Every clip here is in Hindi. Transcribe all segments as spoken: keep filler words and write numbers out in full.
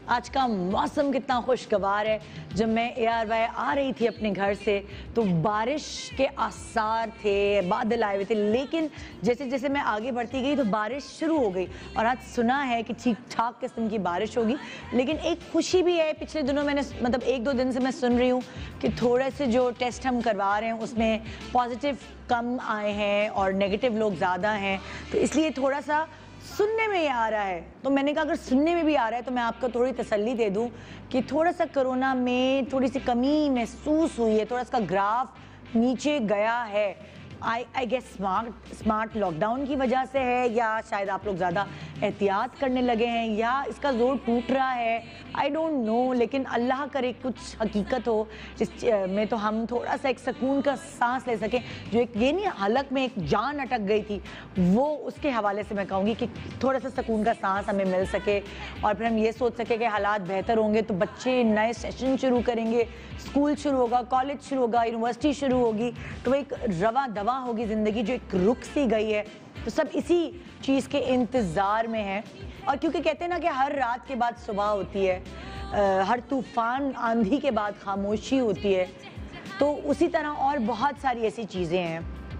आज का मौसम कितना खुशगवार है। जब मैं ए आर वाई आ रही थी अपने घर से तो बारिश के आसार थे, बादल आए हुए थे, लेकिन जैसे जैसे मैं आगे बढ़ती गई तो बारिश शुरू हो गई और आज सुना है कि ठीक ठाक किस्म की बारिश होगी। लेकिन एक खुशी भी है, पिछले दिनों मैंने मतलब एक दो दिन से मैं सुन रही हूँ कि थोड़े से जो टेस्ट हम करवा रहे हैं उसमें पॉजिटिव कम आए हैं और नेगेटिव लोग ज़्यादा हैं, तो इसलिए थोड़ा सा सुनने में ये आ रहा है। तो मैंने कहा अगर सुनने में भी आ रहा है तो मैं आपको थोड़ी तसल्ली दे दूं कि थोड़ा सा कोरोना में थोड़ी सी कमी महसूस हुई है, थोड़ा सा ग्राफ नीचे गया है। I I guess smart smart lockdown की वजह से है, या शायद आप लोग ज़्यादा एहतियात करने लगे हैं, या इसका जोर टूट रहा है, आई डोंट नो। लेकिन अल्लाह करे कुछ हकीकत हो जिस में तो हम थोड़ा सा एक सुकून का सांस ले सकें। जो एक ये नहीं हलक में एक जान अटक गई थी, वो उसके हवाले से मैं कहूँगी कि थोड़ा सा सुकून का सांस हमें मिल सके और फिर हम ये सोच सके कि हालात बेहतर होंगे तो बच्चे नए सेशन शुरू करेंगे, स्कूल शुरू होगा, कॉलेज शुरू होगा, यूनिवर्सिटी शुरू होगी, तो एक रवा दवा होगी ज़िंदगी जो एक रुक सी गई है। तो सब इसी चीज़ के इंतज़ार में है। और क्योंकि कहते हैं ना कि हर रात के बाद सुबह होती है, आ, हर तूफ़ान आंधी के बाद खामोशी होती है, तो उसी तरह और बहुत सारी ऐसी चीज़ें हैं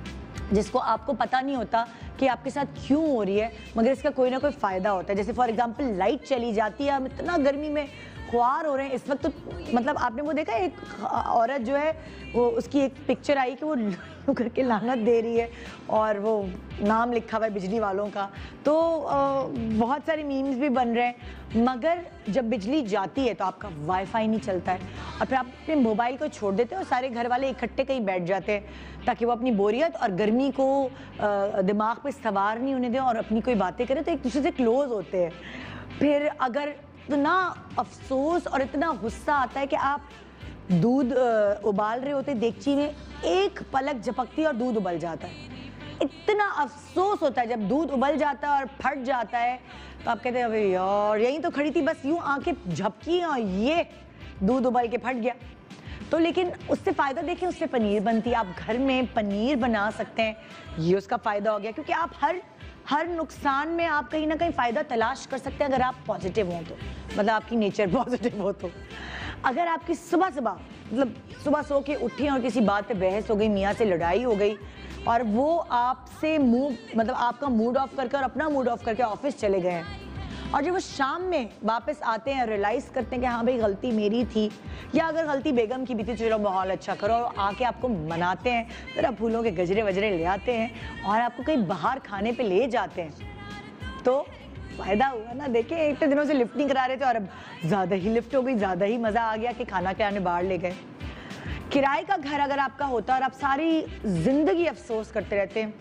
जिसको आपको पता नहीं होता कि आपके साथ क्यों हो रही है, मगर इसका कोई ना कोई फ़ायदा होता है। जैसे फॉर एग्जांपल लाइट चली जाती है, हम इतना गर्मी में ख्वार हो रहे हैं इस वक्त, तो मतलब आपने वो देखा एक औरत जो है वो उसकी एक पिक्चर आई कि वो यूँ करके लानत दे रही है और वो नाम लिखा हुआ है बिजली वालों का। तो आ, बहुत सारे मीम्स भी बन रहे हैं, मगर जब बिजली जाती है तो आपका वाईफाई नहीं चलता है और फिर आप अपने मोबाइल को छोड़ देते हो और सारे घर वाले इकट्ठे कहीं बैठ जाते हैं ताकि वो अपनी बोरियत और गर्मी को आ, दिमाग पे सवार नहीं होने दें और अपनी कोई बातें करें, तो एक दूसरे से क्लोज होते हैं। फिर अगर इतना अफसोस और इतना गुस्सा आता है कि आप दूध उबाल रहे होते देगची में, एक पलक झपकती है और दूध उबल जाता है। इतना अफसोस होता है जब दूध उबल जाता है और फट जाता है, तो आप कहते हैं अबे यार यहीं तो खड़ी थी, बस यूं आंखें झपकी और ये दूध उबल के फट गया। तो लेकिन उससे फ़ायदा देखें, उससे पनीर बनती है, आप घर में पनीर बना सकते हैं, ये उसका फ़ायदा हो गया। क्योंकि आप हर हर नुकसान में आप कहीं ना कहीं फ़ायदा तलाश कर सकते हैं अगर आप पॉजिटिव हों तो, मतलब आपकी नेचर पॉजिटिव हो तो। अगर आपकी सुबह सुबह मतलब सुबह सो के उठी और किसी बात पे बहस हो गई, मियाँ से लड़ाई हो गई और वो आपसे मूव मतलब आपका मूड ऑफ करके और अपना मूड ऑफ करके ऑफिस चले गए हैं, और जब वो शाम में वापस आते हैं रियलाइज़ करते हैं कि हाँ भाई गलती मेरी थी, या अगर गलती बेगम की भी थी, चलो माहौल अच्छा करो, और आके आपको मनाते हैं, फिर आप फूलों के गजरे वजरे ले आते हैं और आपको कहीं बाहर खाने पे ले जाते हैं, तो फ़ायदा हुआ ना। देखिए एक तो दिनों से लिफ्ट नहीं करा रहे थे और अब ज़्यादा ही लिफ्ट हो गई, ज़्यादा ही मज़ा आ गया कि खाना खिलाने बाहर ले गए। किराए का घर अगर आपका होता और आप सारी ज़िंदगी अफसोस करते रहते हैं,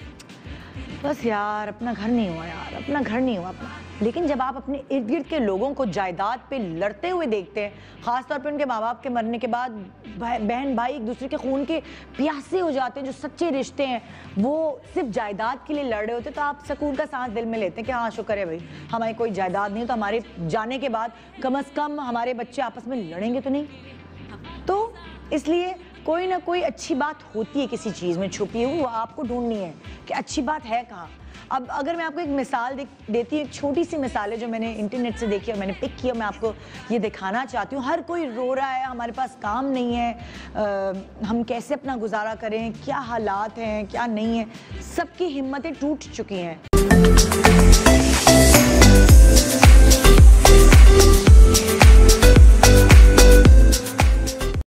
बस यार अपना घर नहीं हुआ, यार अपना घर नहीं हुआ अपना। लेकिन जब आप अपने इर्द गिर्द के लोगों को जायदाद पे लड़ते हुए देखते हैं, ख़ासतौर पे उनके माँ बाप के मरने के बाद बहन भाई एक दूसरे के खून के प्यासे हो जाते हैं, जो सच्चे रिश्ते हैं वो सिर्फ जायदाद के लिए लड़ रहे होते हैं, तो आप सुकून का सांस दिल में लेते हैं कि हाँ शुक्र है भाई हमारी कोई जायदाद नहीं, तो हमारे जाने के बाद कम अज़ कम हमारे बच्चे आपस में लड़ेंगे तो नहीं। तो इसलिए कोई ना कोई अच्छी बात होती है किसी चीज़ में छुपी हुई, वो आपको ढूंढनी है कि अच्छी बात है कहाँ। अब अगर मैं आपको एक मिसाल देती हूँ, एक छोटी सी मिसाल है जो मैंने इंटरनेट से देखी और मैंने पिक किया, मैं आपको ये दिखाना चाहती हूँ। हर कोई रो रहा है, हमारे पास काम नहीं है, आ, हम कैसे अपना गुजारा करें, क्या हालात हैं क्या नहीं है, सबकी हिम्मतें टूट चुकी हैं।